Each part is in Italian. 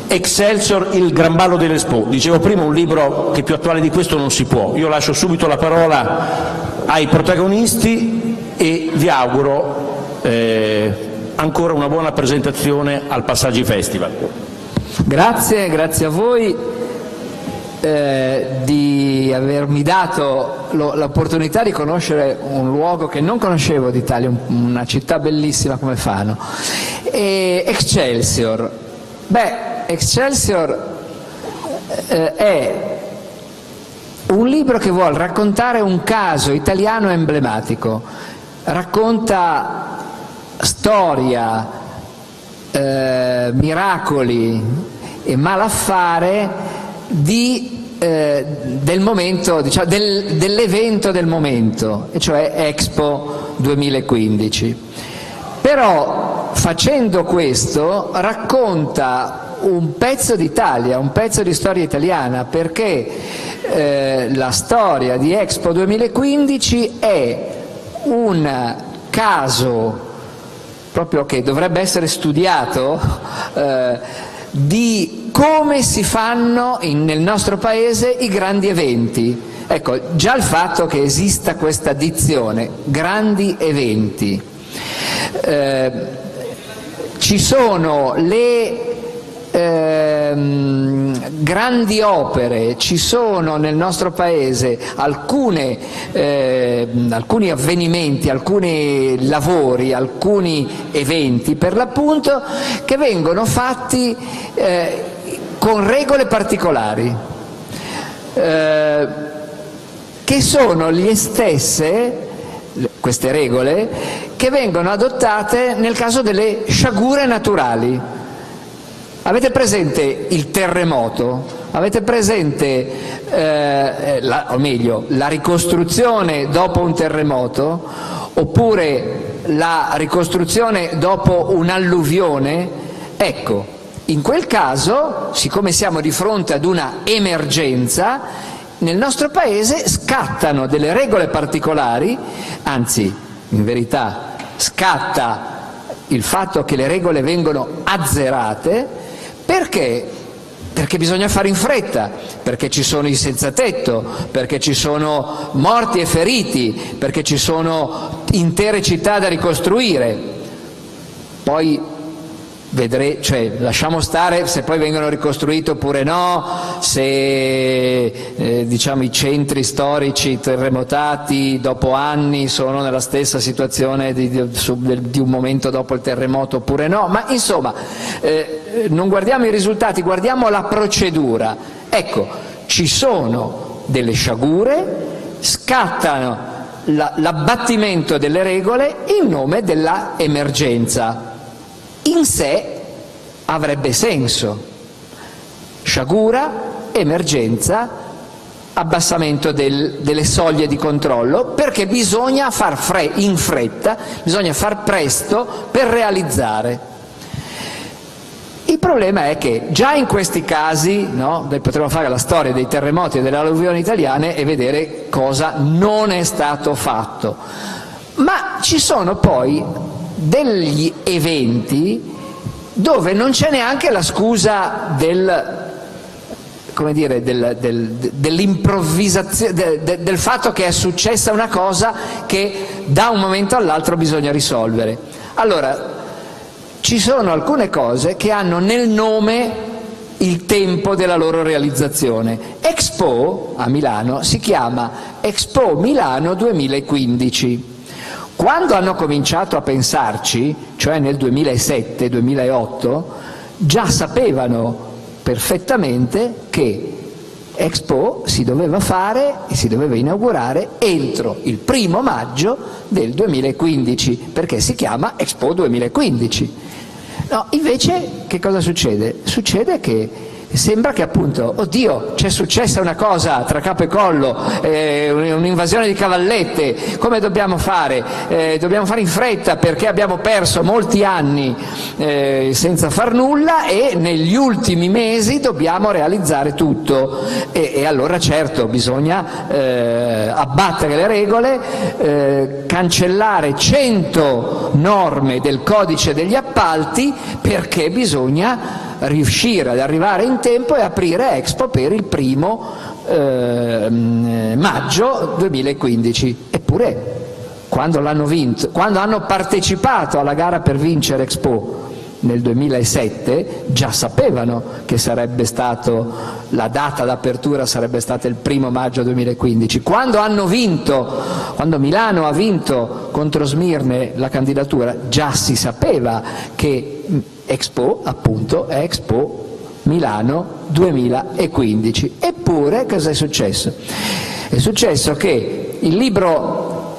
Excelsior, il gran ballo dell'Expo. Dicevo prima, un libro che più attuale di questo non si può. Io lascio subito la parola ai protagonisti e vi auguro ancora una buona presentazione al Passaggi Festival. Grazie a voi di avermi dato l'opportunità di conoscere un luogo che non conoscevo d'Italia, una città bellissima come Fano. Excelsior. Excelsior è un libro che vuole raccontare un caso italiano emblematico, racconta storia, miracoli e malaffare del momento, diciamo, dell'evento del momento, e cioè Expo 2015. Però facendo questo racconta un pezzo d'Italia, un pezzo di storia italiana, perché la storia di Expo 2015 è un caso proprio che dovrebbe essere studiato di come si fanno nel nostro paese i grandi eventi. Ecco, già il fatto che esista questa dizione, grandi eventi, ci sono le grandi opere, ci sono nel nostro paese alcuni avvenimenti, alcuni lavori, alcuni eventi per l'appunto che vengono fatti con regole particolari, che sono le stesse, queste regole, che vengono adottate nel caso delle sciagure naturali. Avete presente il terremoto? Avete presente, o meglio, la ricostruzione dopo un terremoto, oppure la ricostruzione dopo un'alluvione? Ecco, in quel caso, siccome siamo di fronte ad una emergenza, nel nostro paese scattano delle regole particolari, anzi, in verità, scatta il fatto che le regole vengono azzerate. Perché? Perché bisogna fare in fretta, perché ci sono i senza tetto, perché ci sono morti e feriti, perché ci sono intere città da ricostruire. Poi lasciamo stare se poi vengono ricostruiti oppure no, se diciamo i centri storici terremotati dopo anni sono nella stessa situazione di un momento dopo il terremoto oppure no, ma insomma non guardiamo i risultati, guardiamo la procedura. Ecco, ci sono delle sciagure, scattano l'abbattimento delle regole in nome della emergenza. In sé avrebbe senso: sciagura, emergenza, abbassamento delle soglie di controllo, perché bisogna far in fretta, bisogna far presto per realizzare. Il problema è che già in questi casi, no, potremmo fare la storia dei terremoti e delle alluvioni italiane e vedere cosa non è stato fatto, ma ci sono poi degli eventi dove non c'è neanche la scusa dell'improvvisazione, del fatto che è successa una cosa che da un momento all'altro bisogna risolvere. Allora, ci sono alcune cose che hanno nel nome il tempo della loro realizzazione. Expo a Milano si chiama Expo Milano 2015. Quando hanno cominciato a pensarci, cioè nel 2007-2008, già sapevano perfettamente che Expo si doveva fare e si doveva inaugurare entro il 1° maggio del 2015, perché si chiama Expo 2015. No, invece che cosa succede? Succede che sembra che appunto, oddio, c'è successa una cosa tra capo e collo, un'invasione di cavallette, come dobbiamo fare? Dobbiamo fare in fretta perché abbiamo perso molti anni senza far nulla e negli ultimi mesi dobbiamo realizzare tutto. E allora certo bisogna abbattere le regole, cancellare 100 norme del codice degli appalti, perché bisogna riuscire ad arrivare in tempo e aprire Expo per il 1° maggio 2015. Eppure quando hanno partecipato alla gara per vincere Expo nel 2007 già sapevano che la data d'apertura sarebbe stata il 1° maggio 2015. Quando Milano ha vinto contro Smirne la candidatura, già si sapeva che Expo appunto è Expo Milano 2015. Eppure cosa è successo? È successo che il libro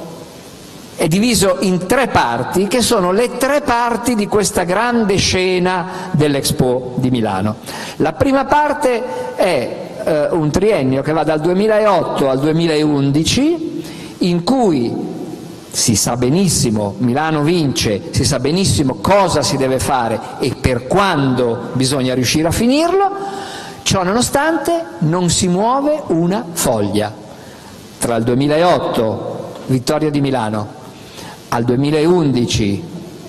è diviso in 3 parti, che sono le 3 parti di questa grande scena dell'Expo di Milano. La prima parte è un triennio che va dal 2008 al 2011, in cui si sa benissimo, Milano vince, si sa benissimo cosa si deve fare e per quando bisogna riuscire a finirlo. Ciò nonostante non si muove una foglia. Tra il 2008, vittoria di Milano, al 2011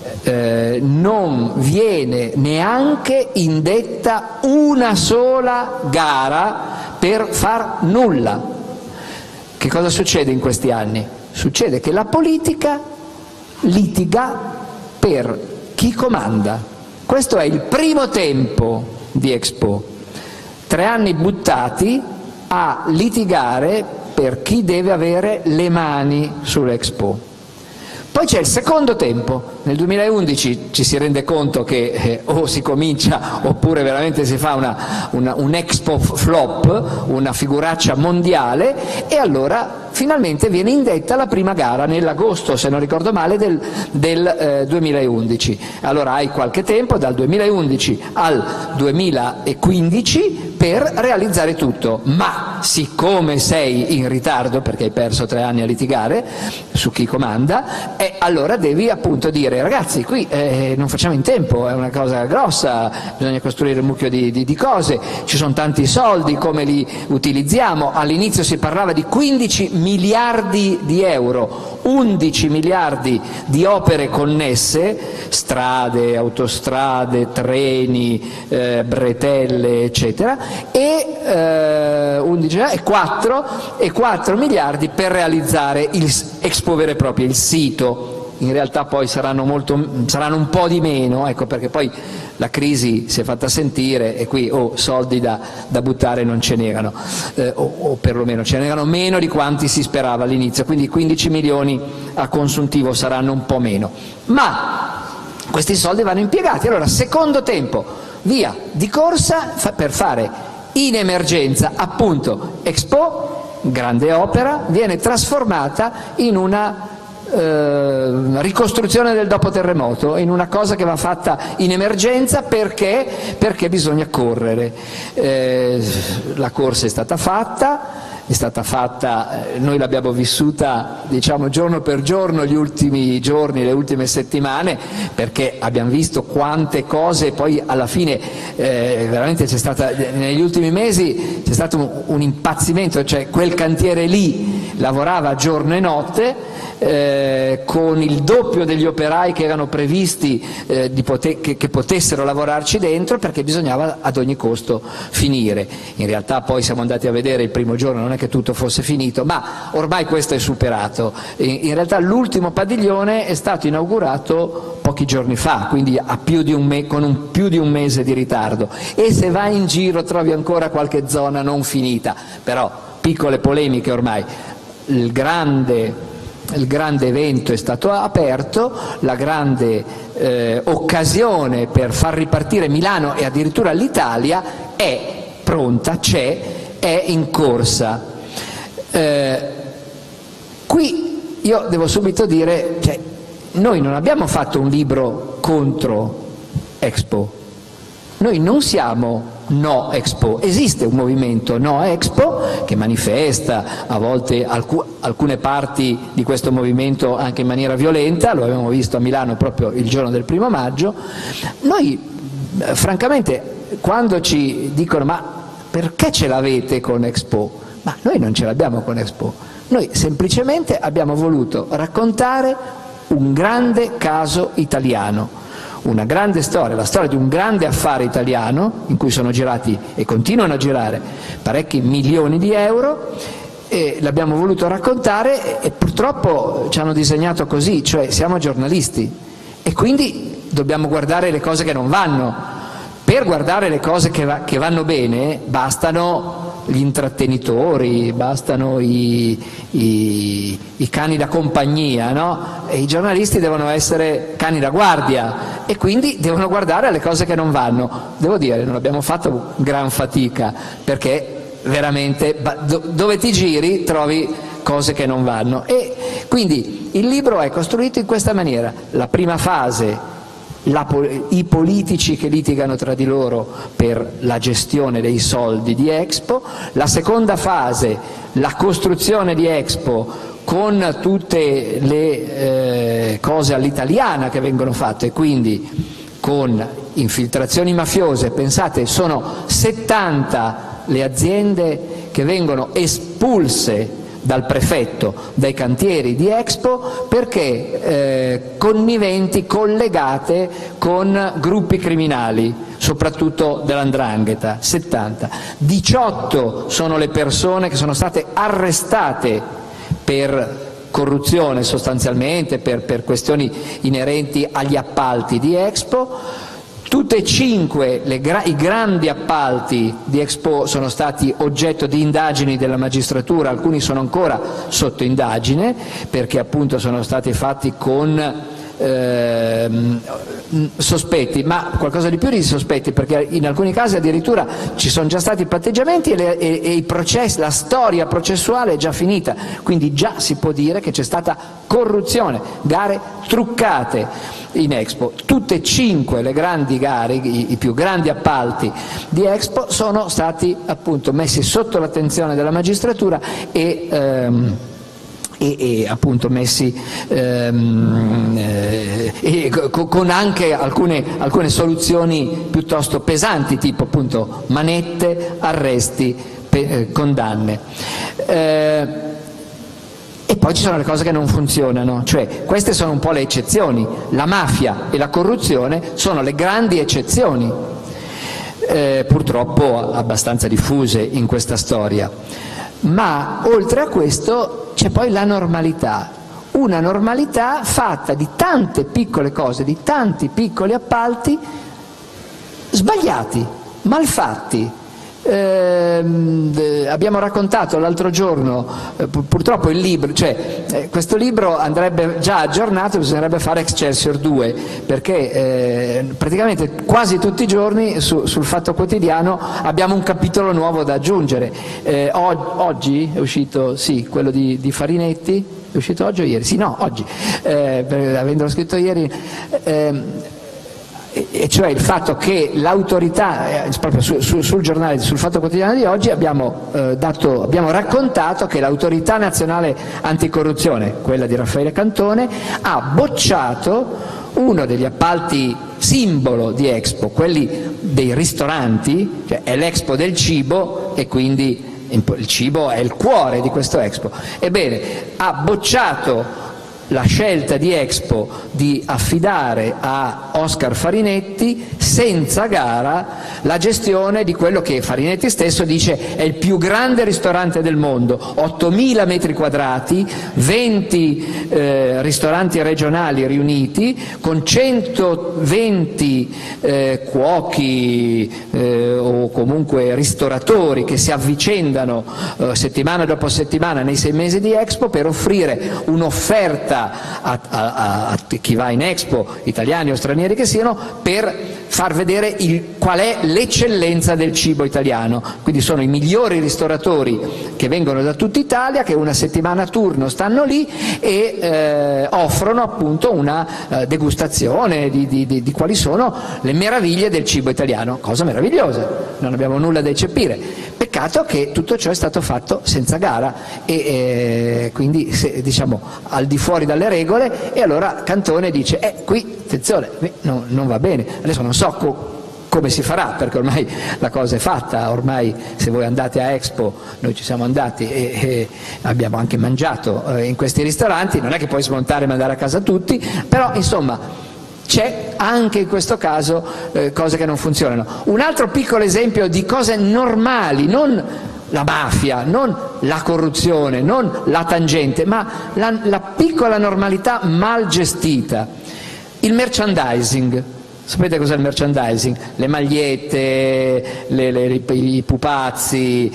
non viene neanche indetta una sola gara per far nulla. Che cosa succede in questi anni? Succede che la politica litiga per chi comanda. Questo è il primo tempo di Expo. 3 anni buttati a litigare per chi deve avere le mani sull'Expo. Poi c'è il secondo tempo. Nel 2011 ci si rende conto che o si comincia oppure veramente si fa un Expo flop, una figuraccia mondiale, e allora finalmente viene indetta la prima gara nell'agosto, se non ricordo male, del 2011. Allora hai qualche tempo, dal 2011 al 2015, per realizzare tutto, ma siccome sei in ritardo, perché hai perso 3 anni a litigare su chi comanda, allora devi appunto dire: ragazzi, qui non facciamo in tempo, è una cosa grossa, bisogna costruire un mucchio di cose, ci sono tanti soldi, come li utilizziamo? All'inizio si parlava di 15 miliardi di euro, 11 miliardi di opere connesse, strade, autostrade, treni, bretelle, eccetera, e 4 miliardi per realizzare il Expo vero e proprio, il sito. In realtà poi saranno un po' di meno, ecco, perché poi la crisi si è fatta sentire e qui soldi da buttare non ce n'erano, o perlomeno ce n'erano meno di quanti si sperava all'inizio, quindi 15 milioni a consuntivo saranno un po' meno, ma questi soldi vanno impiegati. Allora, secondo tempo, via di corsa per fare in emergenza appunto Expo, grande opera, viene trasformata in una ricostruzione del dopo terremoto, in una cosa che va fatta in emergenza perché bisogna correre. La corsa è stata fatta, noi l'abbiamo vissuta, diciamo, giorno per giorno gli ultimi giorni, le ultime settimane, perché abbiamo visto quante cose poi alla fine veramente negli ultimi mesi c'è stato un impazzimento, cioè quel cantiere lì lavorava giorno e notte, con il doppio degli operai che erano previsti che potessero lavorarci dentro, perché bisognava ad ogni costo finire. In realtà poi siamo andati a vedere il primo giorno, non è che tutto fosse finito, ma ormai questo è superato. In realtà l'ultimo padiglione è stato inaugurato pochi giorni fa, quindi con più di un mese di ritardo, e se vai in giro trovi ancora qualche zona non finita, però piccole polemiche ormai. Il grande evento è stato aperto, la grande occasione per far ripartire Milano e addirittura l'Italia è pronta, è in corsa. Qui io devo subito dire, noi non abbiamo fatto un libro contro Expo, noi non siamo no Expo, esiste un movimento no Expo che manifesta a volte alcune parti di questo movimento anche in maniera violenta, lo abbiamo visto a Milano proprio il giorno del 1° maggio. Noi francamente, quando ci dicono ma perché ce l'avete con Expo? Ma noi non ce l'abbiamo con Expo, noi semplicemente abbiamo voluto raccontare un grande caso italiano, una grande storia, la storia di un grande affare italiano in cui sono girati e continuano a girare parecchi milioni di euro, e l'abbiamo voluto raccontare e purtroppo ci hanno disegnato così, cioè siamo giornalisti e quindi dobbiamo guardare le cose che non vanno. Per guardare le cose che vanno bene bastano gli intrattenitori, bastano i cani da compagnia, no? E i giornalisti devono essere cani da guardia e quindi devono guardare le cose che non vanno. Devo dire, non abbiamo fatto gran fatica, perché veramente dove ti giri trovi cose che non vanno. E quindi il libro è costruito in questa maniera: la prima fase, i politici che litigano tra di loro per la gestione dei soldi di Expo; la seconda fase, la costruzione di Expo con tutte le cose all'italiana che vengono fatte, quindi con infiltrazioni mafiose. Pensate, sono 70 le aziende che vengono espulse dal prefetto dai cantieri di Expo perché conniventi, collegate con gruppi criminali, soprattutto dell''ndrangheta. 70. 18 sono le persone che sono state arrestate per corruzione, sostanzialmente per questioni inerenti agli appalti di Expo. Tutte e 5 i grandi appalti di Expo sono stati oggetto di indagini della magistratura, alcuni sono ancora sotto indagine perché appunto sono stati fatti con sospetti, ma qualcosa di più di sospetti, perché in alcuni casi addirittura ci sono già stati patteggiamenti e i processi, la storia processuale è già finita, quindi già si può dire che c'è stata corruzione, gare truccate in Expo. Tutte e 5 le grandi gare, i più grandi appalti di Expo sono stati appunto messi sotto l'attenzione della magistratura e appunto messi con anche alcune soluzioni piuttosto pesanti, tipo appunto manette, arresti, condanne. E poi ci sono le cose che non funzionano, cioè queste sono un po' le eccezioni. La mafia e la corruzione sono le grandi eccezioni, purtroppo abbastanza diffuse in questa storia. Ma oltre a questo c'è poi la normalità, una normalità fatta di tante piccole cose, di tanti piccoli appalti sbagliati, malfatti. Abbiamo raccontato l'altro giorno, purtroppo il libro, questo libro andrebbe già aggiornato, bisognerebbe fare Excelsior 2, perché praticamente quasi tutti i giorni sul Fatto Quotidiano abbiamo un capitolo nuovo da aggiungere. Oggi è uscito, sì, quello di Farinetti, è uscito oggi o ieri? Sì, no, oggi, avendolo scritto ieri. E cioè il fatto che l'autorità, proprio sul giornale, sul Fatto Quotidiano di oggi abbiamo raccontato che l'autorità nazionale anticorruzione, quella di Raffaele Cantone, ha bocciato uno degli appalti simbolo di Expo, quelli dei ristoranti, cioè è l'Expo del cibo e quindi il cibo è il cuore di questo Expo. Ebbene, ha bocciato la scelta di Expo di affidare a Oscar Farinetti senza gara la gestione di quello che Farinetti stesso dice è il più grande ristorante del mondo: 8.000 metri quadrati, 20 ristoranti regionali riuniti, con 120 cuochi o comunque ristoratori che si avvicendano settimana dopo settimana nei 6 mesi di Expo per offrire un'offerta a chi va in Expo, italiani o stranieri che siano, per far vedere qual è l'eccellenza del cibo italiano. Quindi sono i migliori ristoratori che vengono da tutta Italia, che una settimana a turno stanno lì e offrono appunto una degustazione di quali sono le meraviglie del cibo italiano. Cosa meravigliosa, non abbiamo nulla da eccepire. Peccato che tutto ciò è stato fatto senza gara e quindi diciamo al di fuori dalle regole, e allora Cantone dice qui attenzione, qui non va bene. Adesso non so come si farà, perché ormai la cosa è fatta, ormai se voi andate a Expo, noi ci siamo andati e abbiamo anche mangiato in questi ristoranti, non è che puoi smontare e mandare a casa tutti, però insomma c'è anche in questo caso cose che non funzionano. Un altro piccolo esempio di cose normali, non la mafia, non la corruzione, non la tangente, ma la piccola normalità mal gestita. Il merchandising. Sapete cos'è il merchandising? Le magliette, i pupazzi,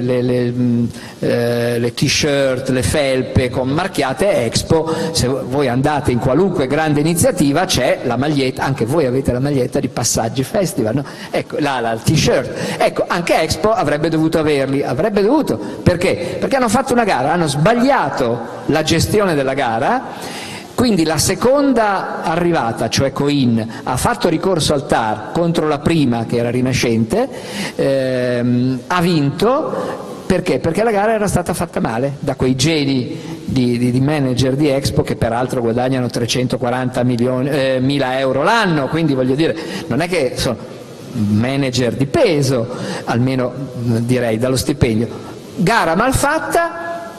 le t-shirt, le felpe con marchiate Expo. Se voi andate in qualunque grande iniziativa c'è la maglietta, anche voi avete la maglietta di Passaggi Festival, no? Ecco, la t-shirt. Ecco, anche Expo avrebbe dovuto averli, avrebbe dovuto. Perché? Perché hanno fatto una gara, hanno sbagliato la gestione della gara. Quindi la seconda arrivata, cioè Coin, ha fatto ricorso al TAR contro la prima, che era Rinascente, ha vinto, perché? Perché la gara era stata fatta male da quei geni di manager di Expo, che peraltro guadagnano 340.000 euro l'anno, quindi voglio dire, non è che sono manager di peso, almeno direi dallo stipendio. Gara mal fatta,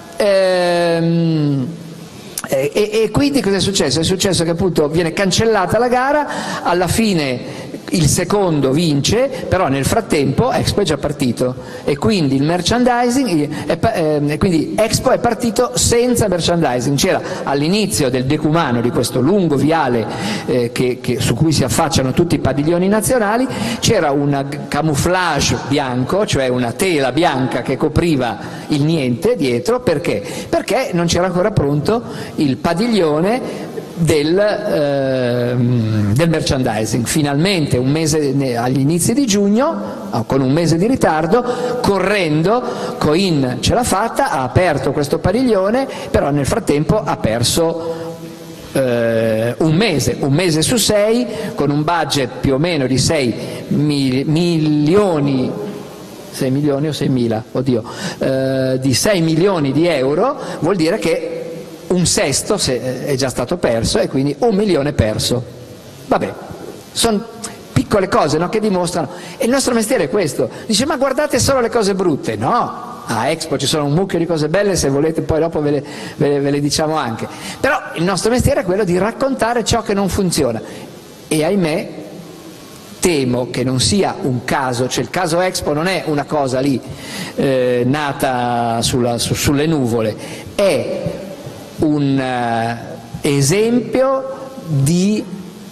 e quindi cosa è successo? È successo che appunto viene cancellata la gara, alla fine il secondo vince, però nel frattempo Expo è già partito e quindi il merchandising, quindi Expo è partito senza merchandising. C'era all'inizio del decumano di questo lungo viale su cui si affacciano tutti i padiglioni nazionali, c'era un camouflage bianco, cioè una tela bianca che copriva il niente dietro. Perché? Perché non c'era ancora pronto il padiglione del merchandising. Finalmente agli inizi di giugno, con un mese di ritardo, correndo, Coin ce l'ha fatta, ha aperto questo padiglione, però nel frattempo ha perso un mese su 6, con un budget più o meno di 6 milioni, 6 milioni o 6.000, oddio, di 6 milioni di euro, vuol dire che un sesto è già stato perso e quindi 1 milione perso. Vabbè, sono piccole cose, no, che dimostrano. E il nostro mestiere è questo. Dice, ma guardate solo le cose brutte. No, a Expo ci sono un mucchio di cose belle, se volete poi dopo ve le diciamo anche. Però il nostro mestiere è quello di raccontare ciò che non funziona. E ahimè, temo che non sia un caso, cioè il caso Expo non è una cosa lì nata sulle nuvole, è un esempio di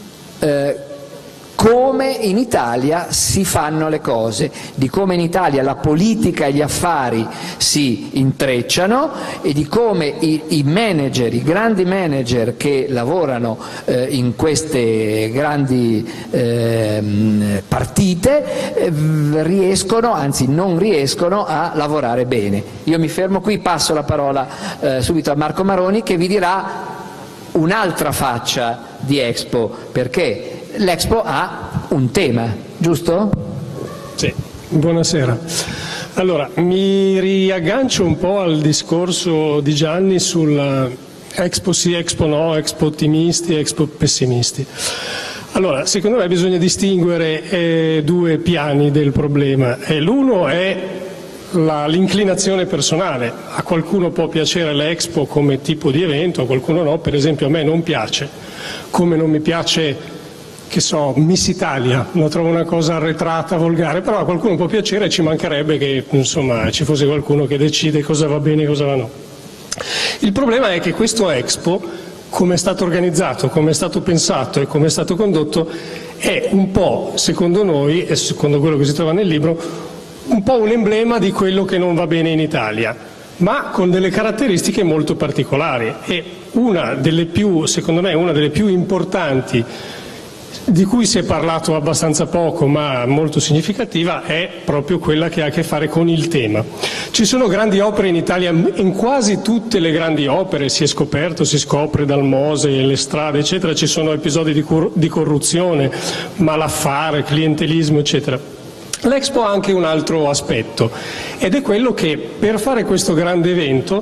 come in Italia si fanno le cose, di come in Italia la politica e gli affari si intrecciano e di come i manager, i grandi manager che lavorano in queste grandi partite riescono, anzi non riescono a lavorare bene. Io mi fermo qui, passo la parola subito a Marco Maroni che vi dirà un'altra faccia di Expo, perché l'Expo ha un tema, giusto? Sì, buonasera. Allora, mi riaggancio un po' al discorso di Gianni sul Expo sì, Expo no, Expo ottimisti, Expo pessimisti. Allora, secondo me bisogna distinguere due piani del problema. L'uno è l'inclinazione personale. A qualcuno può piacere l'Expo come tipo di evento, a qualcuno no. Per esempio a me non piace, come non mi piace, che so, Miss Italia, lo trovo una cosa arretrata, volgare, però a qualcuno può piacere e ci mancherebbe che insomma ci fosse qualcuno che decide cosa va bene e cosa va no. Il problema è che questo Expo, come è stato organizzato, come è stato pensato e come è stato condotto, è un po', secondo noi e secondo quello che si trova nel libro, un po' un emblema di quello che non va bene in Italia, ma con delle caratteristiche molto particolari. E una delle più, secondo me, una delle più importanti, di cui si è parlato abbastanza poco ma molto significativa, è proprio quella che ha a che fare con il tema. Ci sono grandi opere in Italia, in quasi tutte le grandi opere si è scoperto, si scopre dal Mose, le strade eccetera, ci sono episodi di corruzione, malaffare, clientelismo eccetera. L'Expo ha anche un altro aspetto ed è quello che per fare questo grande evento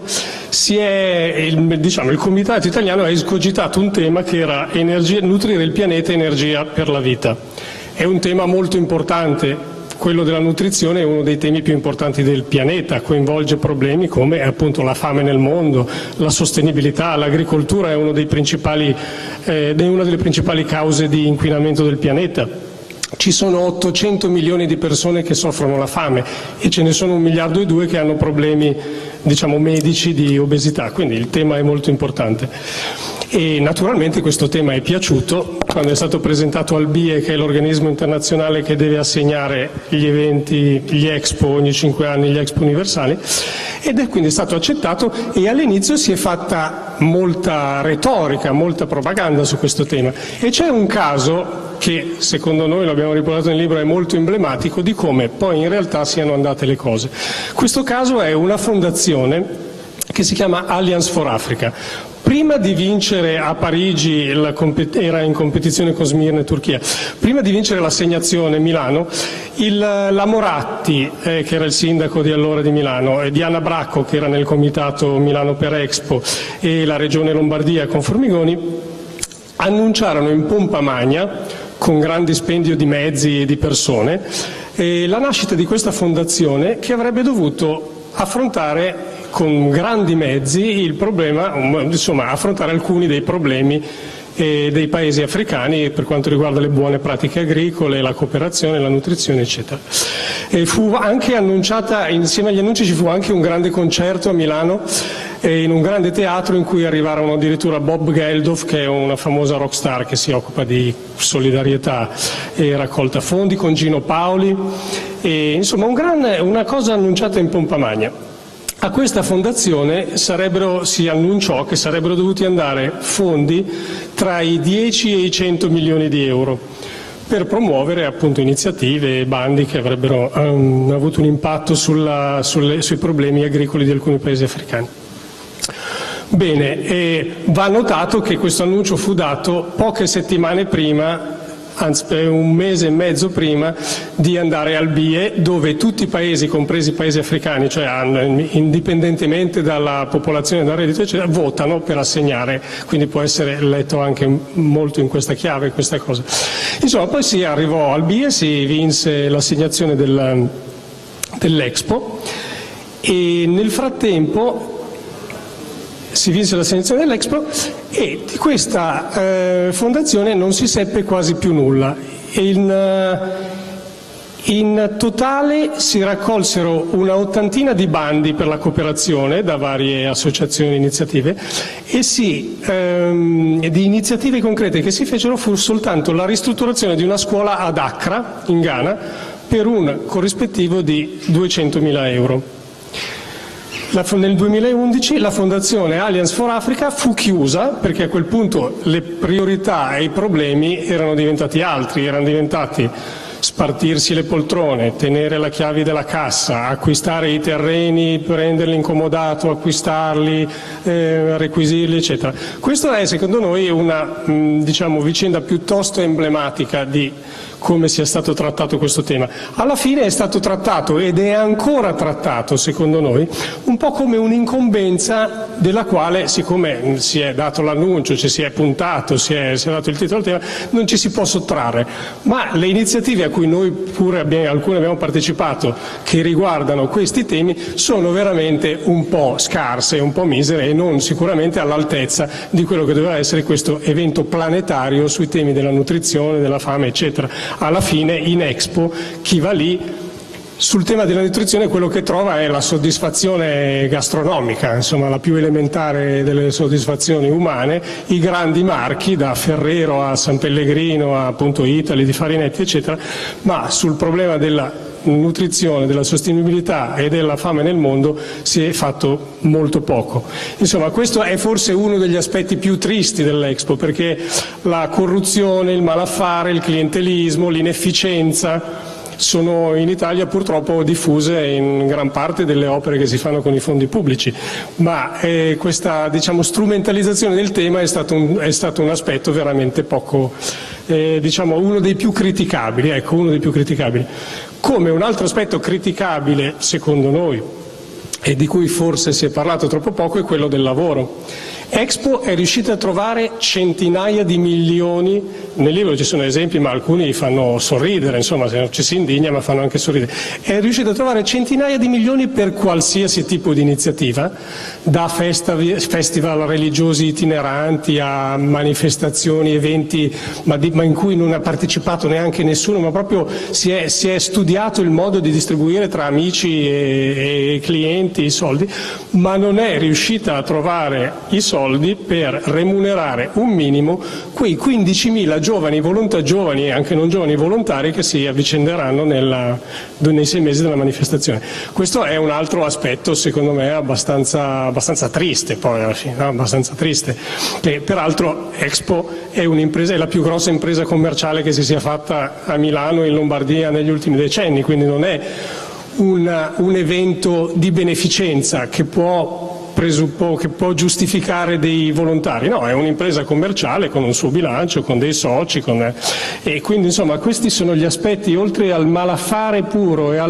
il Comitato italiano ha escogitato un tema che era nutrire il pianeta, energia per la vita. È un tema molto importante, quello della nutrizione è uno dei temi più importanti del pianeta, coinvolge problemi come appunto la fame nel mondo, la sostenibilità, l'agricoltura è una delle principali cause di inquinamento del pianeta. Ci sono 800 milioni di persone che soffrono la fame e ce ne sono 1,2 miliardi che hanno problemi, diciamo, medici di obesità, quindi il tema è molto importante. E naturalmente questo tema è piaciuto quando è stato presentato al BIE, che è l'organismo internazionale che deve assegnare gli eventi, gli Expo, ogni 5 anni gli Expo universali, ed è quindi stato accettato, e all'inizio si è fatta molta retorica, molta propaganda su questo tema, e c'è un caso che secondo noi, l'abbiamo riportato nel libro, è molto emblematico di come poi in realtà siano andate le cose. Questo caso è una fondazione che si chiama Alliance for Africa. Prima di vincere a Parigi, era in competizione con Smirne, Turchia, prima di vincere l'assegnazione Milano, la Moratti, che era il sindaco di allora di Milano, e Diana Bracco, che era nel comitato Milano per Expo, e la regione Lombardia con Formigoni, annunciarono in pompa magna, con gran dispendio di mezzi e di persone, la nascita di questa fondazione che avrebbe dovuto affrontare con grandi mezzi il problema, insomma affrontare alcuni dei problemi dei paesi africani per quanto riguarda le buone pratiche agricole, la cooperazione, la nutrizione, eccetera. E fu anche annunciata, insieme agli annunci ci fu anche un grande concerto a Milano, in un grande teatro, in cui arrivarono addirittura Bob Geldof, che è una famosa rockstar che si occupa di solidarietà e raccolta fondi, con Gino Paoli, e insomma una cosa annunciata in pompa magna. A questa fondazione si annunciò che sarebbero dovuti andare fondi tra i 10 e i 100 milioni di euro per promuovere appunto iniziative e bandi che avrebbero avuto un impatto sui problemi agricoli di alcuni paesi africani. Bene, va notato che questo annuncio fu dato poche settimane prima, anzi un mese e mezzo prima di andare al BIE, dove tutti i paesi, compresi i paesi africani, cioè indipendentemente dalla popolazione, dal reddito, eccetera, votano per assegnare, quindi può essere letto anche molto in questa chiave questa cosa. Insomma, poi si arrivò al BIE, si vinse l'assegnazione dell'Expo, e nel frattempo si vinse l'assegnazione dell'Expo, e di questa fondazione non si seppe quasi più nulla. In totale si raccolsero una 80ina di bandi per la cooperazione da varie associazioni e iniziative, e di iniziative concrete che si fecero fu soltanto la ristrutturazione di una scuola ad Accra, in Ghana, per un corrispettivo di 200.000 euro. Nel 2011 la fondazione Alliance for Africa fu chiusa, perché a quel punto le priorità e i problemi erano diventati altri, erano diventati spartirsi le poltrone, tenere la chiave della cassa, acquistare i terreni, prenderli in comodato, acquistarli, requisirli, eccetera. Questa è secondo noi una vicenda piuttosto emblematica di come sia stato trattato questo tema. Alla fine è stato trattato, ed è ancora trattato secondo noi, un po' come un'incombenza della quale, siccome si è dato l'annuncio, ci si è puntato, si è dato il titolo al tema, non ci si può sottrarre. Ma le iniziative a cui noi pure alcune abbiamo partecipato, che riguardano questi temi, sono veramente un po' scarse, un po' misere, e non sicuramente all'altezza di quello che doveva essere questo evento planetario sui temi della nutrizione, della fame, eccetera. Alla fine in Expo chi va lì sul tema della nutrizione quello che trova è la soddisfazione gastronomica, insomma la più elementare delle soddisfazioni umane, i grandi marchi da Ferrero a San Pellegrino a appunto Italy di Farinetti, eccetera, ma sul problema della nutrizione, della sostenibilità e della fame nel mondo si è fatto molto poco. Insomma, questo è forse uno degli aspetti più tristi dell'Expo, perché la corruzione, il malaffare, il clientelismo, l'inefficienza sono in Italia purtroppo diffuse in gran parte delle opere che si fanno con i fondi pubblici, ma questa strumentalizzazione del tema è stato un aspetto veramente poco, uno dei più criticabili, uno dei più criticabili. Come un altro aspetto criticabile, secondo noi, e di cui forse si è parlato troppo poco, è quello del lavoro. Expo è riuscita a trovare centinaia di milioni, nel libro ci sono esempi ma alcuni fanno sorridere, insomma ci si indigna ma fanno anche sorridere, è riuscita a trovare centinaia di milioni per qualsiasi tipo di iniziativa, da festival religiosi itineranti a manifestazioni, eventi ma in cui non ha partecipato neanche nessuno, ma proprio si è studiato il modo di distribuire tra amici e clienti i soldi, ma non è riuscita a trovare i soldi per remunerare un minimo quei 15.000 giovani e anche non giovani volontari che si avvicenderanno nei 6 mesi della manifestazione. Questo è un altro aspetto secondo me abbastanza triste, poi alla fine, no? Abbastanza triste. E peraltro Expo è la più grossa impresa commerciale che si sia fatta a Milano e in Lombardia negli ultimi decenni, quindi non è un evento di beneficenza che può giustificare dei volontari, no, è un'impresa commerciale con un suo bilancio, con dei soci, e quindi insomma questi sono gli aspetti, oltre al malaffare puro e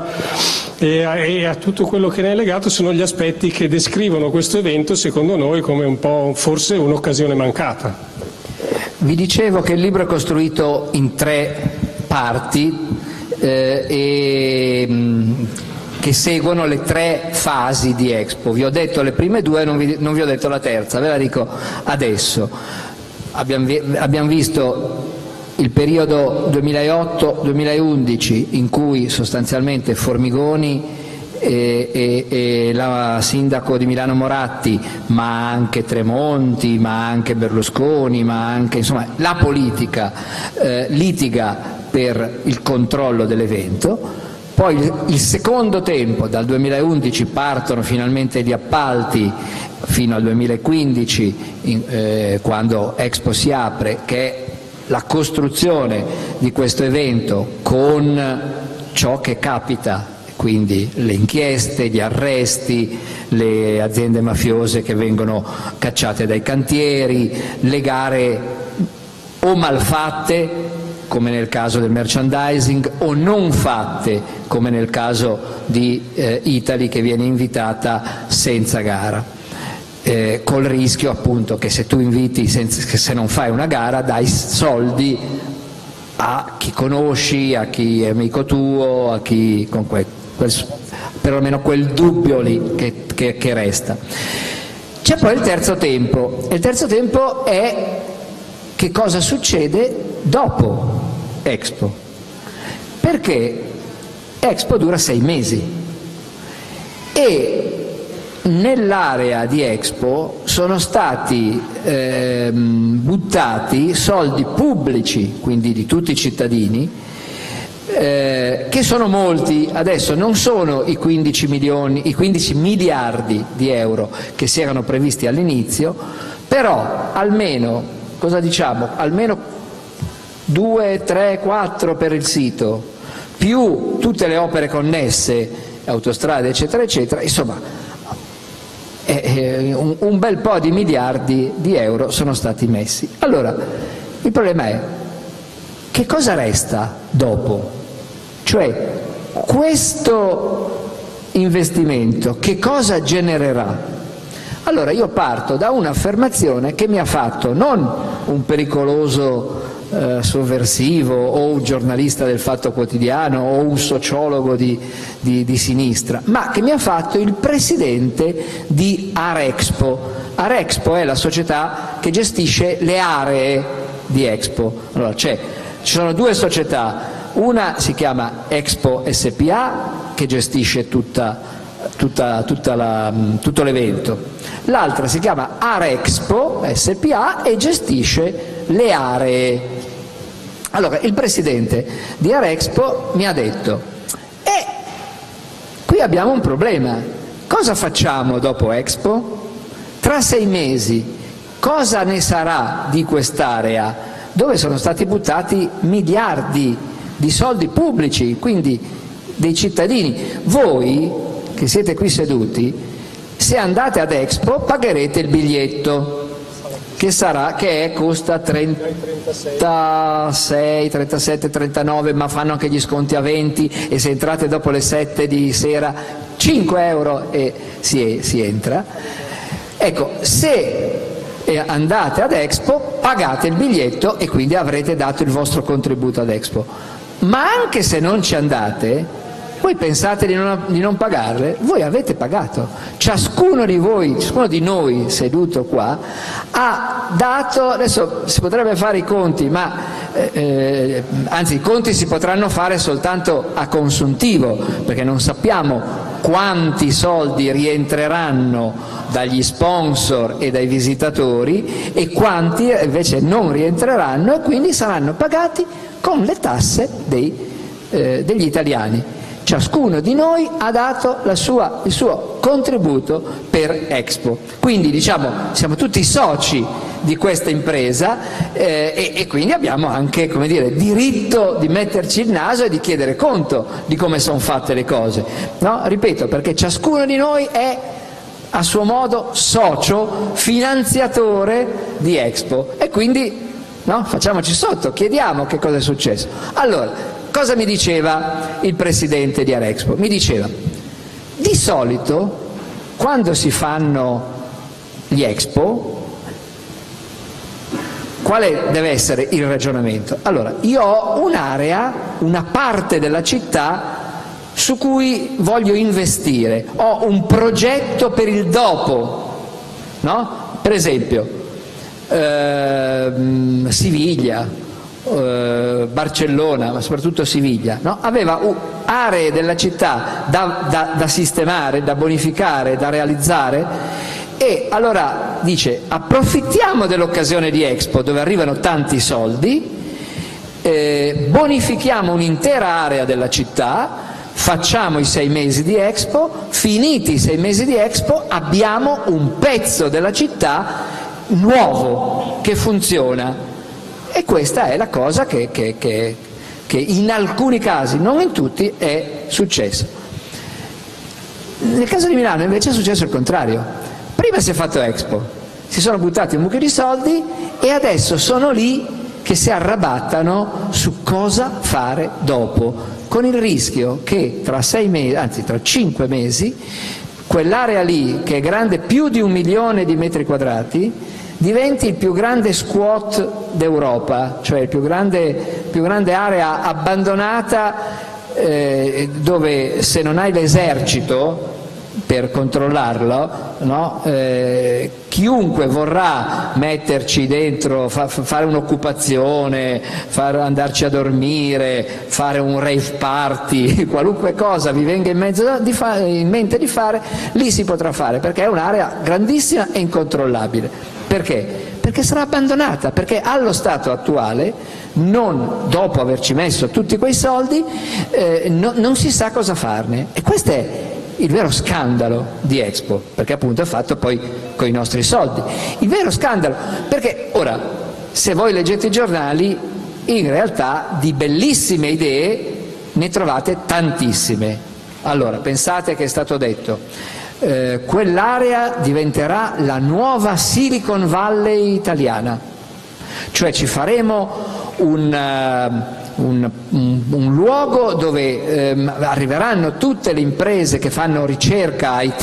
a tutto quello che ne è legato, sono gli aspetti che descrivono questo evento secondo noi come un po' forse un'occasione mancata. Vi dicevo che il libro è costruito in 3 parti che seguono le 3 fasi di Expo. Vi ho detto le prime 2, non vi ho detto la terza, ve la dico adesso. Abbiamo visto il periodo 2008-2011 in cui sostanzialmente Formigoni e la sindaco di Milano Moratti, ma anche Tremonti, ma anche Berlusconi, ma anche insomma la politica litiga per il controllo dell'evento. Poi il secondo tempo, dal 2011 partono finalmente gli appalti fino al 2015, quando Expo si apre, che è la costruzione di questo evento con ciò che capita, quindi le inchieste, gli arresti, le aziende mafiose che vengono cacciate dai cantieri, le gare o malfatte, come nel caso del merchandising, o non fatte, come nel caso di Italy, che viene invitata senza gara, col rischio appunto che se tu inviti, se non fai una gara, dai soldi a chi conosci, a chi è amico tuo, a chi con perlomeno quel dubbio lì che resta. C'è poi il terzo tempo, e il terzo tempo è che cosa succede dopo Expo, perché Expo dura 6 mesi e nell'area di Expo sono stati buttati soldi pubblici, quindi di tutti i cittadini, che sono molti. Adesso non sono i 15 miliardi di euro che si erano previsti all'inizio, però almeno, cosa diciamo, almeno 2, 3, 4 per il sito, più tutte le opere connesse, autostrade eccetera eccetera, insomma un bel po' di miliardi di euro sono stati messi. Allora il problema è che cosa resta dopo, cioè questo investimento che cosa genererà? Allora io parto da un'affermazione che mi ha fatto non un pericoloso sovversivo o un giornalista del Fatto Quotidiano o un sociologo di sinistra, ma che mi ha fatto il presidente di Arexpo. Arexpo è la società che gestisce le aree di Expo. Allora ci sono 2 società, una si chiama Expo SPA che gestisce tutto l'evento, l'altra si chiama Arexpo SPA e gestisce le aree. Allora il presidente di Arexpo mi ha detto: qui abbiamo un problema, cosa facciamo dopo Expo? Tra 6 mesi cosa ne sarà di quest'area dove sono stati buttati miliardi di soldi pubblici, quindi dei cittadini? Voi che siete qui seduti, se andate ad Expo pagherete il biglietto costa 36, 37, 39, ma fanno anche gli sconti a 20, e se entrate dopo le 7 di sera 5 euro e si entra. Ecco, se andate ad Expo pagate il biglietto e quindi avrete dato il vostro contributo ad Expo, ma anche se non ci andate, voi pensate di non pagarle? Voi avete pagato. Ciascuno di voi, ciascuno di noi seduto qua ha dato, adesso si potrebbe fare i conti, ma anzi i conti si potranno fare soltanto a consuntivo, perché non sappiamo quanti soldi rientreranno dagli sponsor e dai visitatori e quanti invece non rientreranno e quindi saranno pagati con le tasse degli italiani. Ciascuno di noi ha dato il suo contributo per Expo, quindi diciamo siamo tutti soci di questa impresa e quindi abbiamo anche, come dire, diritto di metterci il naso e di chiedere conto di come sono fatte le cose, no? Ripeto, perché ciascuno di noi è a suo modo socio, finanziatore di Expo e quindi, no? Facciamoci sotto, chiediamo che cosa è successo. Allora, cosa mi diceva il presidente di Arexpo? Mi diceva, di solito quando si fanno gli Expo, quale deve essere il ragionamento? Allora, io ho un'area, una parte della città su cui voglio investire, ho un progetto per il dopo, no? Per esempio, Siviglia, Barcellona, ma soprattutto Siviglia, no? Aveva aree della città da sistemare, da bonificare, da realizzare, e allora dice approfittiamo dell'occasione di Expo dove arrivano tanti soldi, bonifichiamo un'intera area della città, facciamo i 6 mesi di Expo, finiti i 6 mesi di Expo abbiamo un pezzo della città nuovo che funziona. E questa è la cosa che in alcuni casi, non in tutti, è successa. Nel caso di Milano invece è successo il contrario. Prima si è fatto Expo, si sono buttati un mucchio di soldi e adesso sono lì che si arrabattano su cosa fare dopo, con il rischio che tra 6 mesi, anzi tra 5 mesi, quell'area lì, che è grande più di 1 milione di metri quadrati, diventi il più grande squat d'Europa, cioè il più grande area abbandonata dove se non hai l'esercito per controllarlo, no? Chiunque vorrà metterci dentro, fare un'occupazione, andarci a dormire, fare un rave party, qualunque cosa vi venga in mente di fare, lì si potrà fare, perché è un'area grandissima e incontrollabile. Perché? Perché sarà abbandonata, perché allo stato attuale, non dopo averci messo tutti quei soldi, non si sa cosa farne. E questo è il vero scandalo di Expo, perché appunto è fatto poi con i nostri soldi. Il vero scandalo, perché ora, se voi leggete i giornali, in realtà di bellissime idee ne trovate tantissime. Allora, pensate che è stato detto, quell'area diventerà la nuova Silicon Valley italiana, cioè ci faremo un luogo dove arriveranno tutte le imprese che fanno ricerca high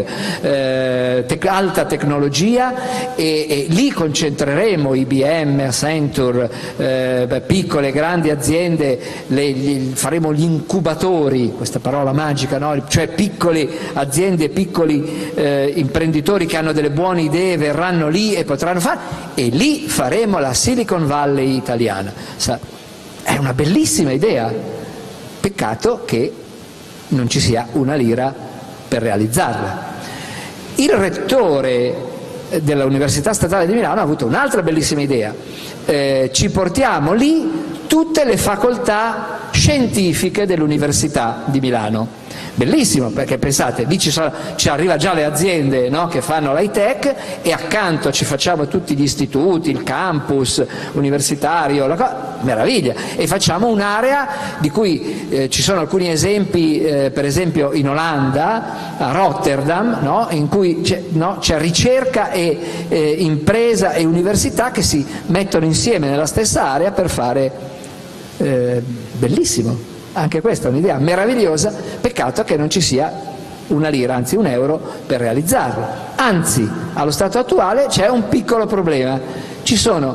tech, alta tecnologia, e lì concentreremo IBM, Accenture, piccole e grandi aziende, faremo gli incubatori, questa parola magica, no? Cioè piccole aziende, piccoli imprenditori che hanno delle buone idee verranno lì e potranno fare, e lì faremo la Silicon Valley italiana. È una bellissima idea, peccato che non ci sia una lira per realizzarla. Il rettore dell'Università Statale di Milano ha avuto un'altra bellissima idea, ci portiamo lì tutte le facoltà scientifiche dell'Università di Milano. Bellissimo, perché pensate, lì ci arriva già le aziende, no, che fanno l'high tech, e accanto ci facciamo tutti gli istituti, il campus universitario, meraviglia, e facciamo un'area di cui ci sono alcuni esempi, per esempio in Olanda, a Rotterdam, no, in cui c'è ricerca e impresa e università che si mettono insieme nella stessa area per fare, bellissimo. Anche questa è un'idea meravigliosa, peccato che non ci sia una lira, anzi un euro per realizzarlo. Anzi, allo stato attuale c'è un piccolo problema: ci sono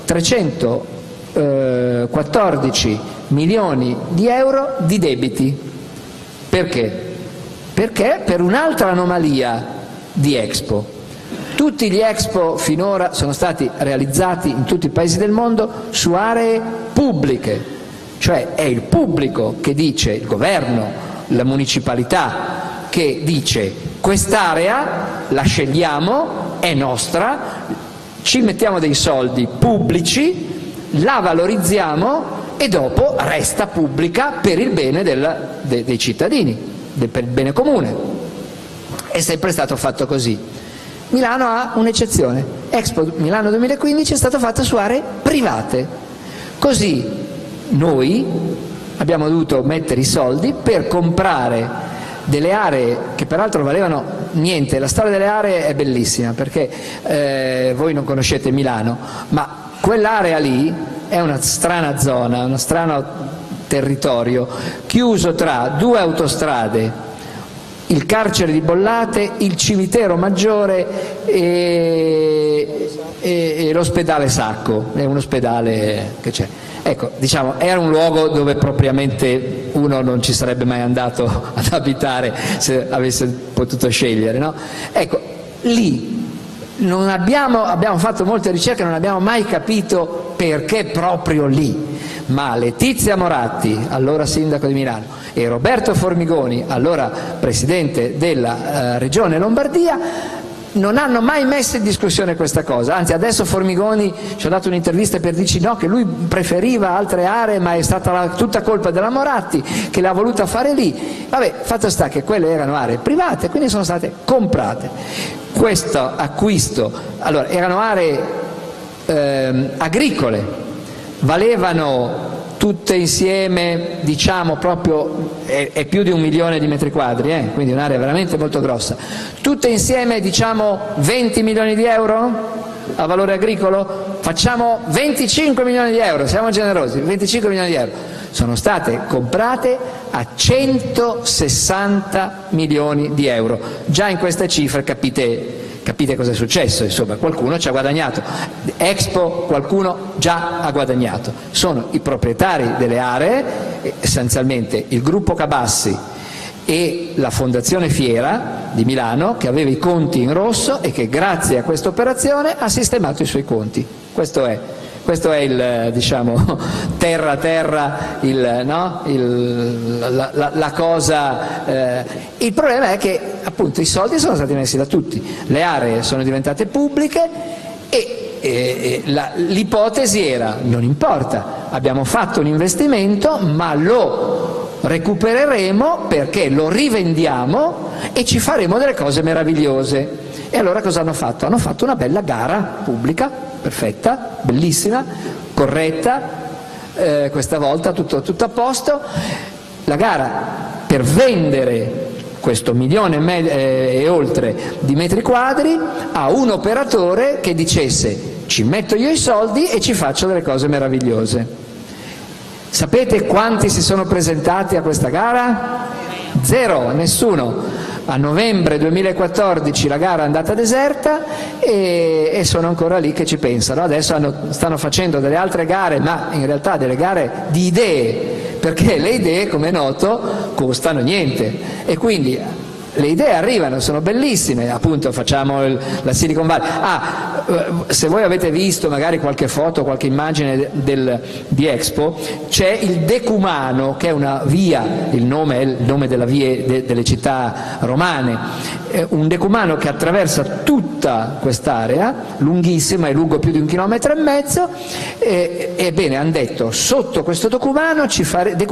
314 milioni di euro di debiti. Perché? Perché per un'altra anomalia di Expo. Tutti gli Expo finora sono stati realizzati in tutti i paesi del mondo su aree pubbliche, cioè è il pubblico che dice, il governo, la municipalità che dice: quest'area la scegliamo, è nostra, ci mettiamo dei soldi pubblici, la valorizziamo e dopo resta pubblica per il bene dei cittadini, per il bene comune. È sempre stato fatto così. Milano ha un'eccezione: Expo Milano 2015 è stata fatta su aree private. Così noi abbiamo dovuto mettere i soldi per comprare delle aree che peraltro valevano niente. La storia delle aree è bellissima, perché voi non conoscete Milano, ma quell'area lì è una strana zona, uno strano territorio chiuso tra due autostrade, il carcere di Bollate, il cimitero Maggiore e l'ospedale Sacco, è un ospedale che c'è. Ecco, diciamo, era un luogo dove propriamente uno non ci sarebbe mai andato ad abitare se avesse potuto scegliere, no? Ecco, lì non abbiamo fatto molte ricerche, non abbiamo mai capito perché proprio lì, ma Letizia Moratti, allora sindaco di Milano, e Roberto Formigoni, allora presidente della Regione Lombardia, non hanno mai messo in discussione questa cosa. Anzi, adesso Formigoni ci ha dato un'intervista per dirci no, che lui preferiva altre aree, ma è stata tutta colpa della Moratti che l'ha voluta fare lì. Vabbè, fatto sta che quelle erano aree private, quindi sono state comprate. Questo acquisto, allora, erano aree agricole, valevano tutte insieme, diciamo proprio, è più di 1 milione di metri quadri, quindi un'area veramente molto grossa, tutte insieme diciamo 20 milioni di euro a valore agricolo, facciamo 25 milioni di euro, siamo generosi, 25 milioni di euro, sono state comprate a 160 milioni di euro. Già in queste cifre capite cosa è successo, insomma, qualcuno ci ha guadagnato. Expo qualcuno già ha guadagnato. Sono i proprietari delle aree, essenzialmente il gruppo Cabassi e la Fondazione Fiera di Milano, che aveva i conti in rosso e che grazie a questa operazione ha sistemato i suoi conti. Questo è il, diciamo, terra no? La cosa. Il problema è che appunto i soldi sono stati messi da tutti, le aree sono diventate pubbliche e l'ipotesi era: non importa, abbiamo fatto un investimento, ma lo recupereremo perché lo rivendiamo e ci faremo delle cose meravigliose. E allora cosa hanno fatto? Hanno fatto una bella gara pubblica, perfetta, bellissima, corretta, questa volta tutto a posto. La gara per vendere questo 1,5 milioni e oltre di metri quadri a un operatore che dicesse: ci metto io i soldi e ci faccio delle cose meravigliose. Sapete quanti si sono presentati a questa gara? Zero, nessuno. A novembre 2014 la gara è andata deserta e sono ancora lì che ci pensano. Adesso stanno facendo delle altre gare, ma in realtà delle gare di idee, perché le idee, come è noto, costano niente, e quindi le idee arrivano, sono bellissime, appunto facciamo la Silicon Valley. Se voi avete visto magari qualche foto, qualche immagine di Expo, c'è il Decumano, che è una via, il nome è il nome della via delle città romane, un decumano che attraversa tutta quest'area, lunghissima, è lungo più di 1,5 chilometri, ebbene hanno detto: sotto questo decumano ci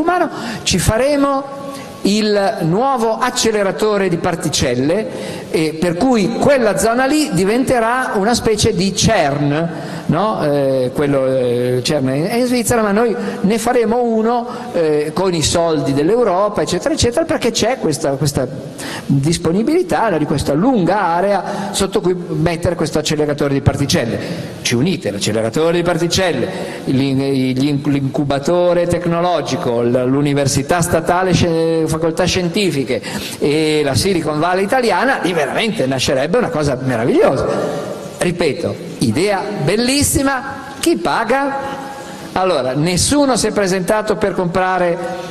faremo il nuovo acceleratore di particelle, per cui quella zona lì diventerà una specie di CERN no? Quello CERN è in Svizzera, ma noi ne faremo uno con i soldi dell'Europa, eccetera, eccetera, perché c'è questa disponibilità di questa lunga area sotto cui mettere questo acceleratore di particelle. Ci unite l'acceleratore di particelle, l'incubatore tecnologico, l'università statale, facoltà scientifiche e la Silicon Valley italiana, lì veramente nascerebbe una cosa meravigliosa. Ripeto, idea bellissima, chi paga? Allora, nessuno si è presentato per comprare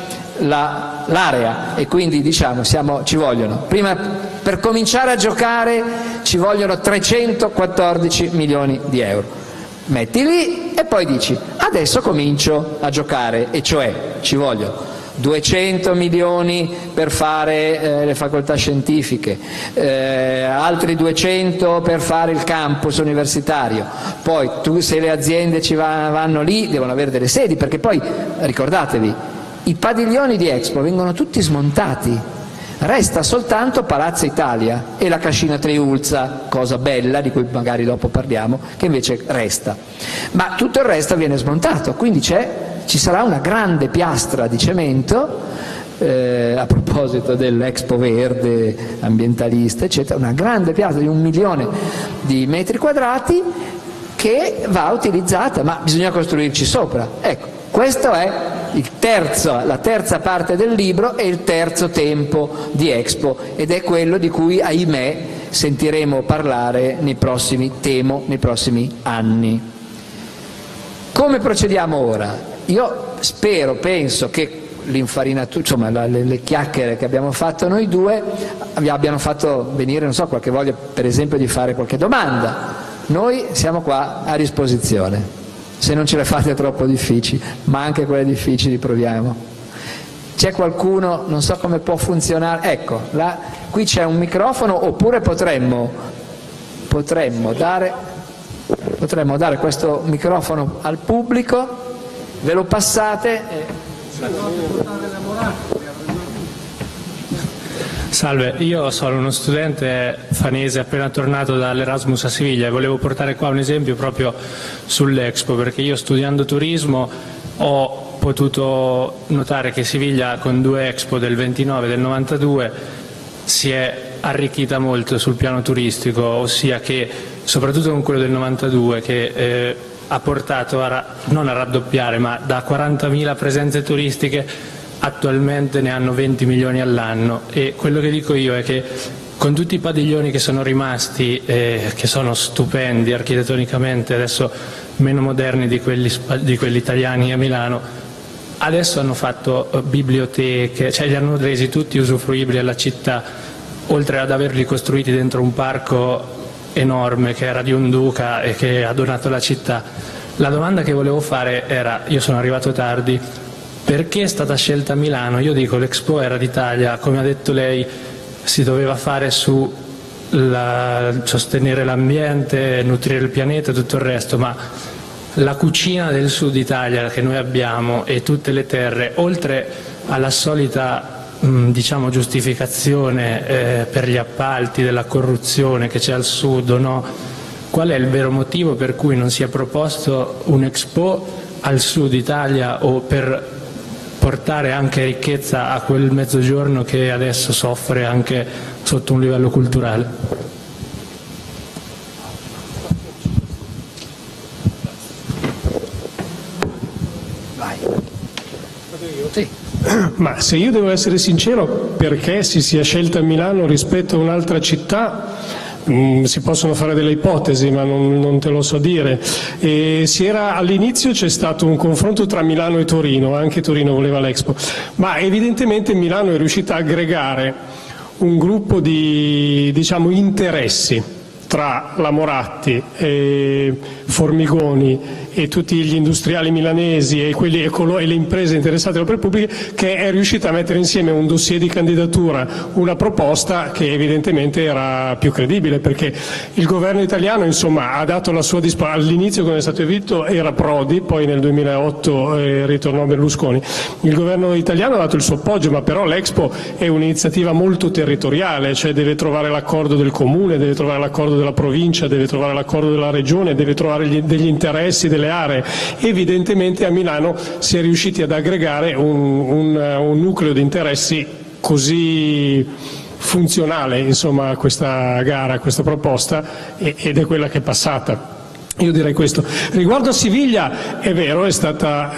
l'area e quindi diciamo ci vogliono, prima per cominciare a giocare ci vogliono 314 milioni di euro. Metti lì e poi dici adesso comincio a giocare, e cioè ci vogliono 200 milioni per fare le facoltà scientifiche, altri 200 per fare il campus universitario, poi se le aziende vanno lì devono avere delle sedi, perché poi ricordatevi, i padiglioni di Expo vengono tutti smontati, resta soltanto Palazzo Italia e la Cascina Triulza, cosa bella di cui magari dopo parliamo, che invece resta, ma tutto il resto viene smontato, quindi ci sarà una grande piastra di cemento, a proposito dell'Expo Verde ambientalista eccetera, una grande piastra di 1 milione di metri quadrati che va utilizzata, ma bisogna costruirci sopra. Ecco, questo è la terza parte del libro e il terzo tempo di Expo, ed è quello di cui ahimè sentiremo parlare nei prossimi anni. Come procediamo ora? Io penso che l'infarinatura, insomma le chiacchiere che abbiamo fatto noi due vi abbiano fatto venire, non so, qualche voglia per esempio di fare qualche domanda. Noi siamo qua a disposizione, se non ce le fate troppo difficili, ma anche quelle difficili proviamo. C'è qualcuno, non so come può funzionare, ecco, qui c'è un microfono, oppure potremmo dare questo microfono al pubblico, ve lo passate. Salve, io sono uno studente fanese appena tornato dall'Erasmus a Siviglia e volevo portare qua un esempio proprio sull'Expo, perché io studiando turismo ho potuto notare che Siviglia con 2 Expo del 29 e del 92 si è arricchita molto sul piano turistico, ossia che soprattutto con quello del 92 che ha portato non a raddoppiare, ma da 40.000 presenze turistiche attualmente ne hanno 20 milioni all'anno, e quello che dico io è che con tutti i padiglioni che sono rimasti, che sono stupendi architettonicamente, adesso meno moderni di quelli italiani a Milano, adesso hanno fatto biblioteche, cioè li hanno resi tutti usufruibili alla città, oltre ad averli costruiti dentro un parco enorme che era di un duca e che ha donato la città. La domanda che volevo fare era, io sono arrivato tardi, perché è stata scelta Milano? Io dico, l'Expo era d'Italia, come ha detto lei si doveva fare su sostenere l'ambiente, nutrire il pianeta e tutto il resto, ma la cucina del sud Italia che noi abbiamo e tutte le terre, oltre alla solita diciamo giustificazione per gli appalti della corruzione che c'è al sud, no? Qual è il vero motivo per cui non si è proposto un Expo al sud Italia, o per portare anche ricchezza a quel mezzogiorno che adesso soffre anche sotto un livello culturale? Sì. Ma se io devo essere sincero, perché si sia scelta Milano rispetto a un'altra città, si possono fare delle ipotesi, ma non te lo so dire. All'inizio c'è stato un confronto tra Milano e Torino, anche Torino voleva l'Expo, ma evidentemente Milano è riuscita a aggregare un gruppo di interessi tra la Moratti, Formigoni e tutti gli industriali milanesi e le imprese interessate alle opere pubbliche, che è riuscita a mettere insieme un dossier di candidatura, una proposta che evidentemente era più credibile, perché il governo italiano insomma ha dato la sua disponibilità. All'inizio, quando è stato eletto, era Prodi, poi nel 2008 ritornò Berlusconi. Il governo italiano ha dato il suo appoggio, ma però l'Expo è un'iniziativa molto territoriale, cioè deve trovare l'accordo del comune, deve trovare l'accordo della provincia, deve trovare l'accordo della regione, deve trovare degli interessi delle aree. Evidentemente a Milano si è riusciti ad aggregare un nucleo di interessi così funzionale, insomma, a questa gara, a questa proposta, ed è quella che è passata. Io direi questo. Riguardo a Siviglia, è vero, è stata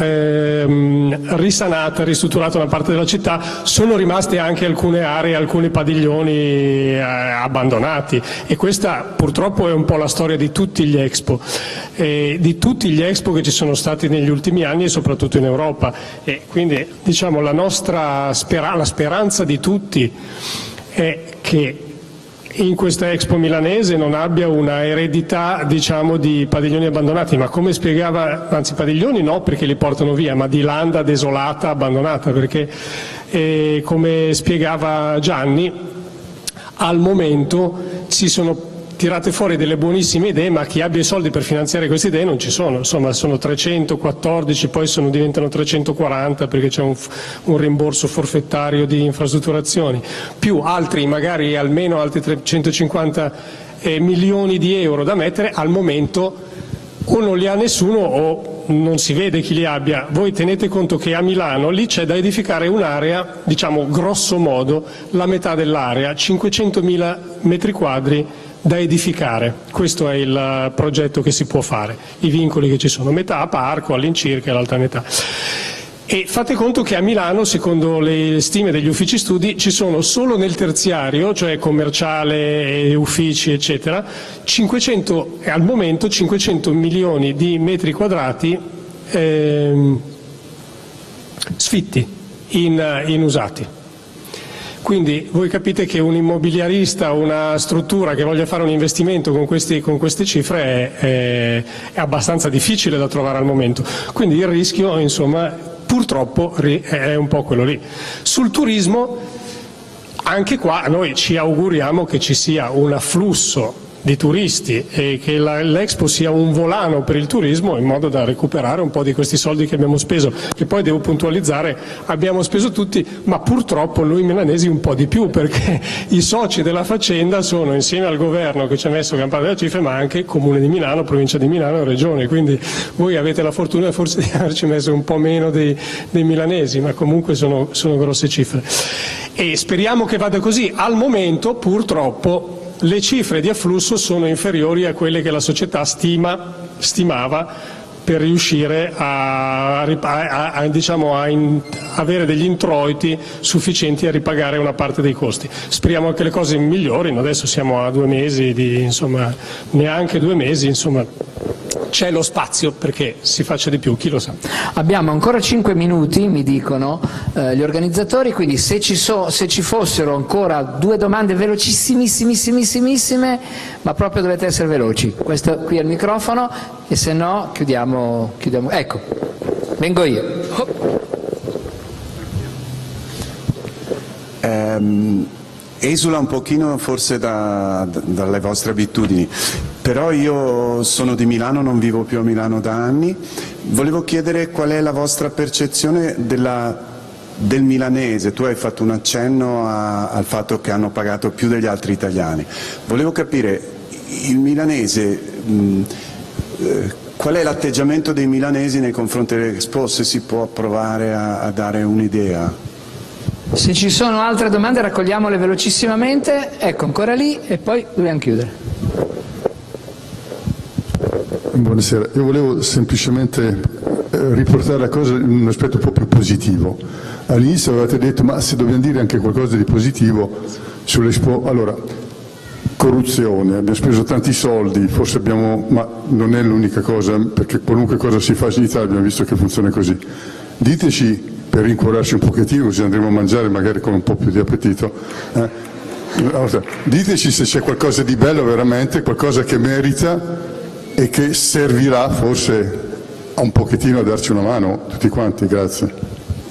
risanata, ristrutturata una parte della città, sono rimaste anche alcune aree, alcuni padiglioni abbandonati, e questa purtroppo è un po' la storia di tutti gli Expo, che ci sono stati negli ultimi anni e soprattutto in Europa. E quindi diciamo la speranza di tutti è che in questa Expo milanese non abbia una eredità, diciamo, di padiglioni abbandonati, ma come spiegava, anzi padiglioni no perché li portano via, ma di landa desolata, abbandonata, perché come spiegava Gianni, al momento si sono tirate fuori delle buonissime idee, ma chi abbia i soldi per finanziare queste idee non ci sono. Insomma, sono 314, poi diventano 340 perché c'è un rimborso forfettario di infrastrutturazioni, più altri, magari almeno altri 350 milioni di euro da mettere. Al momento o non li ha nessuno o non si vede chi li abbia. Voi tenete conto che a Milano lì c'è da edificare un'area, diciamo grosso modo la metà dell'area, 500.000 metri quadri da edificare. Questo è il progetto che si può fare, i vincoli che ci sono, metà a parco all'incirca e l'altra metà. E fate conto che a Milano, secondo le stime degli uffici studi, ci sono solo nel terziario, cioè commerciale, uffici eccetera, al momento 500 milioni di metri quadrati sfitti, inusati. Quindi voi capite che un immobiliarista, una struttura che voglia fare un investimento con queste cifre è abbastanza difficile da trovare al momento. Quindi il rischio, insomma, purtroppo è un po' quello lì. Sul turismo, anche qua noi ci auguriamo che ci sia un afflusso di turisti e che l'Expo sia un volano per il turismo, in modo da recuperare un po' di questi soldi che abbiamo speso, che poi devo puntualizzare, abbiamo speso tutti, ma purtroppo noi milanesi un po' di più, perché i soci della faccenda sono, insieme al governo che ci ha messo gran parte delle cifre, ma anche Comune di Milano, Provincia di Milano e Regione, quindi voi avete la fortuna forse di averci messo un po' meno dei milanesi, ma comunque sono grosse cifre. E speriamo che vada così. Al momento purtroppo le cifre di afflusso sono inferiori a quelle che la società stimava per riuscire a avere degli introiti sufficienti a ripagare una parte dei costi. Speriamo che le cose migliorino, adesso siamo a 2 mesi, neanche 2 mesi, insomma c'è lo spazio perché si faccia di più, chi lo sa. Abbiamo ancora 5 minuti, mi dicono gli organizzatori, quindi se ci fossero ancora 2 domande velocissimissime, ma proprio dovete essere veloci. Questo qui al microfono, e se no chiudiamo. Ecco, vengo io. Esula un pochino forse dalle vostre abitudini, però io sono di Milano, non vivo più a Milano da anni. Volevo chiedere qual è la vostra percezione del milanese. Tu hai fatto un accenno al fatto che hanno pagato più degli altri italiani. Volevo capire, il milanese, qual è l'atteggiamento dei milanesi nei confronti dell'Expo, se si può provare a dare un'idea. Se ci sono altre domande raccogliamole velocissimamente. Ecco, ancora lì, e poi dobbiamo chiudere. Buonasera, io volevo semplicemente riportare la cosa in un aspetto un po' più positivo. All'inizio avevate detto, ma se dobbiamo dire anche qualcosa di positivo sull'Expo, allora, corruzione, abbiamo speso tanti soldi, forse ma non è l'unica cosa, perché qualunque cosa si fa in Italia abbiamo visto che funziona così. Diteci, per rincuorarci un pochettino, così andremo a mangiare magari con un po' più di appetito, diteci se c'è qualcosa di bello veramente, qualcosa che merita e che servirà forse un pochettino a darci una mano tutti quanti, grazie.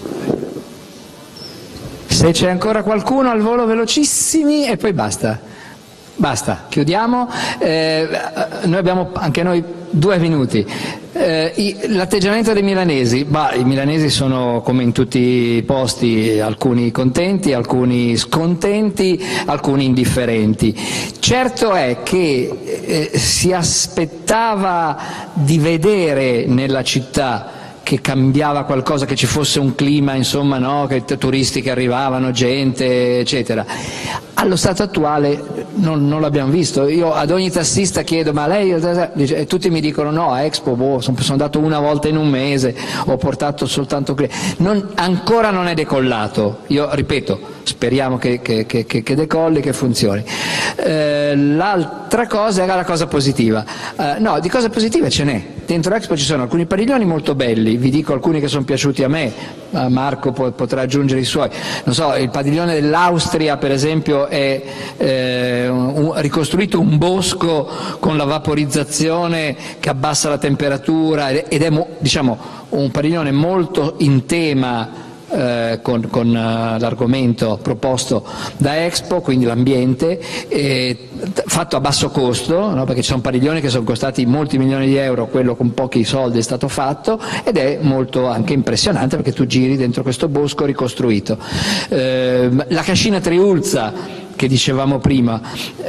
Se c'è ancora qualcuno al volo, velocissimi e poi basta. Basta, chiudiamo. Noi abbiamo anche noi 2 minuti. L'atteggiamento dei milanesi, i milanesi sono come in tutti i posti, alcuni contenti, alcuni scontenti, alcuni indifferenti. Certo è che si aspettava di vedere nella città che cambiava qualcosa, che ci fosse un clima, insomma, no? Che turisti che arrivavano, gente, eccetera. Allo stato attuale non l'abbiamo visto. Io ad ogni tassista chiedo: ma lei? E tutti mi dicono: no, a Expo sono andato una volta in un mese, ho portato soltanto ancora non è decollato. Io ripeto, speriamo che decolli, che funzioni. L'altra cosa era la cosa positiva. No, di cose positive ce n'è. Dentro Expo ci sono alcuni padiglioni molto belli, vi dico alcuni che sono piaciuti a me, Marco potrà aggiungere i suoi. Non so, il padiglione dell'Austria per esempio è ricostruito un bosco con la vaporizzazione che abbassa la temperatura ed è diciamo un padiglione molto in tema con l'argomento proposto da Expo, quindi l'ambiente, fatto a basso costo, no? Perché ci sono padiglioni che sono costati molti milioni di euro, quello con pochi soldi è stato fatto, ed è molto anche impressionante perché tu giri dentro questo bosco ricostruito. La cascina Triulza che dicevamo prima,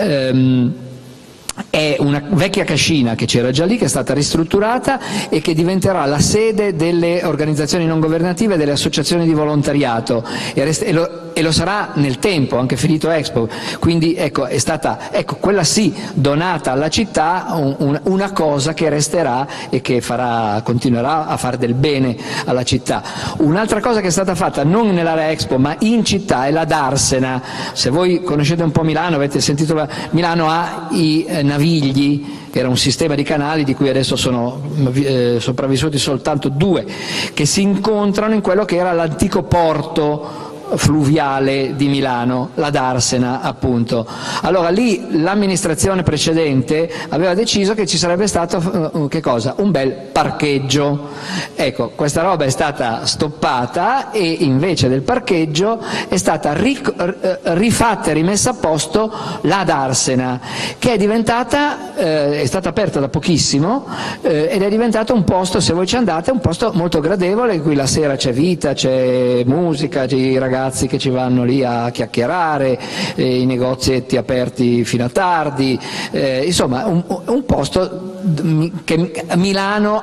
è una vecchia cascina che c'era già lì, che è stata ristrutturata e che diventerà la sede delle organizzazioni non governative e delle associazioni di volontariato e lo sarà nel tempo, anche finito Expo. Quindi ecco, è stata quella sì donata alla città, una cosa che resterà e che continuerà a fare del bene alla città. Un'altra cosa che è stata fatta non nell'area Expo ma in città è la Darsena. Se voi conoscete un po' Milano, avete sentito, Milano ha i Navigli, che era un sistema di canali di cui adesso sono sopravvissuti soltanto 2, che si incontrano in quello che era l'antico porto fluviale di Milano, la Darsena appunto. Allora lì l'amministrazione precedente aveva deciso che ci sarebbe stato che cosa? Un bel parcheggio. Ecco, questa roba è stata stoppata e invece del parcheggio è stata rifatta e rimessa a posto la Darsena, che è diventata, è stata aperta da pochissimo ed è diventata un posto, se voi ci andate, un posto molto gradevole, in cui la sera c'è vita, c'è musica, c'è i ragazzi che ci vanno lì a chiacchierare, i negozietti aperti fino a tardi, insomma un posto che Milano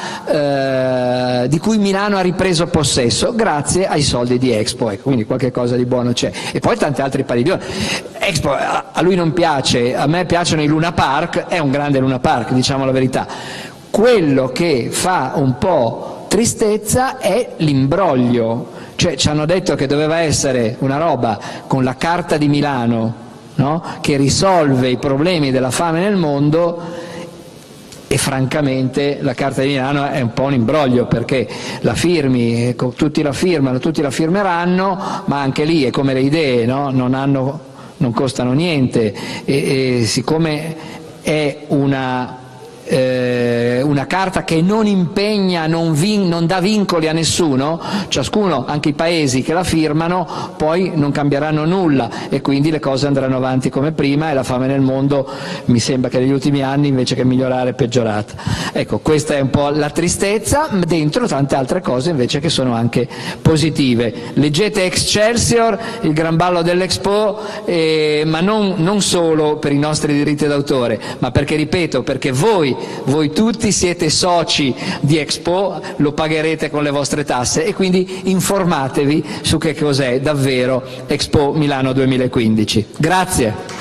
di cui Milano ha ripreso possesso grazie ai soldi di Expo, ecco, quindi qualche cosa di buono c'è. E poi tanti altri padiglioni. Expo a lui non piace, a me piacciono i Luna Park, è un grande Luna Park, diciamo la verità. Quello che fa un po' tristezza è l'imbroglio. Cioè ci hanno detto che doveva essere una roba con la Carta di Milano, no? Che risolve i problemi della fame nel mondo, e francamente la Carta di Milano è un po' un imbroglio, perché la firmi, tutti la firmano, tutti la firmeranno, ma anche lì è come le idee, no? Non costano niente e siccome è una carta che non impegna, non dà vincoli a nessuno, ciascuno, anche i paesi che la firmano, poi non cambieranno nulla e quindi le cose andranno avanti come prima e la fame nel mondo mi sembra che negli ultimi anni invece che migliorare è peggiorata. Ecco, questa è un po' la tristezza, dentro tante altre cose invece che sono anche positive. Leggete Excelsior, il gran ballo dell'Expo, ma non solo per i nostri diritti d'autore, ma perché, ripeto, perché voi tutti siete soci di Expo, lo pagherete con le vostre tasse e quindi informatevi su che cos'è davvero Expo Milano 2015. Grazie.